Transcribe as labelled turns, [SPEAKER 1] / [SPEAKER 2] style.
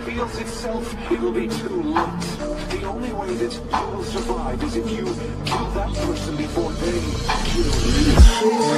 [SPEAKER 1] reveals itself, it'll be too late. The only way that you will survive is if you kill that person before they kill you.